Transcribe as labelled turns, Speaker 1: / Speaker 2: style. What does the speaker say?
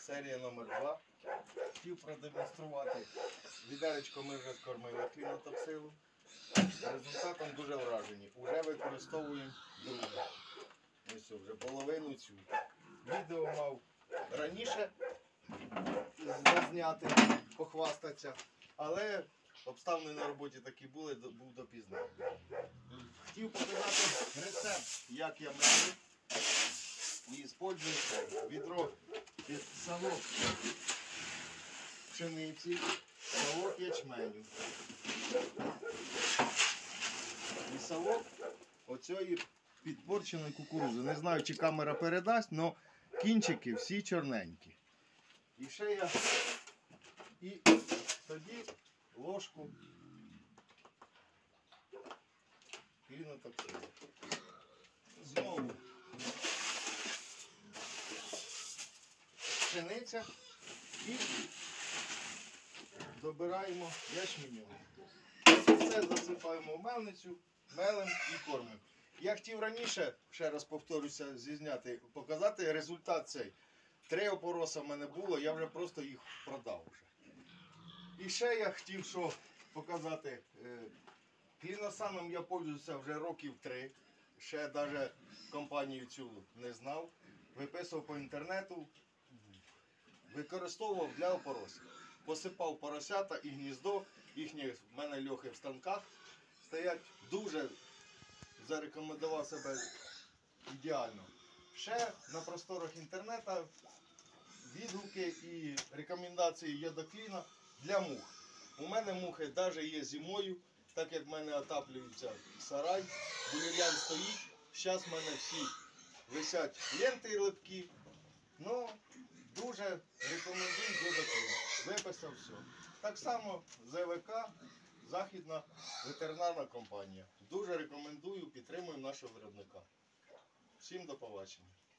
Speaker 1: серія номер 2. Хотів продемонструвати. Відеречко ми вже скормили клінотоксилу. Результатом дуже вражені. Уже використовуємо друге. Ось вже половину цю. Відео мав раніше зазняти, похвастатися, але обставини на роботі такі були, був допізно. Хотів показати рецепт, як я мию і використовую відро під совок пшениці, совок ячменю і совок оцієї підпорченої кукурузи. Не знаю, чи камера передасть, але кінчики всі чорненькі. І ще я тоді ложку клінотоксилу. Знову пшениця і добираємо ячменю. Все засипаємо в мельницю, мелем і кормимо. Я хотів раніше, ще раз повторюся, зізняти, показати результат цей. 3 опороса в мене було, я вже просто їх продав вже. І ще я хотів що показати. Кліносаном я пользуюся вже років 3. Ще навіть компанію цю не знав. Виписував по інтернету, використовував для опоросів. Посипав поросята і гніздо, їхні в мене льохи в станках стоять. Дуже зарекомендував себе ідеально. Ще на просторах інтернету відгуки і рекомендації йодокліна для мух. У мене мухи навіть є зимою, так як в мене отаплюється сарай, бур'ян стоїть. Зараз в мене всі висять ленти і липки. Ну, дуже рекомендую йодоклін. Виписав все. Так само ЗВК, Західна ветеринарна компанія. Дуже рекомендую, підтримую нашого виробника. Всім до побачення.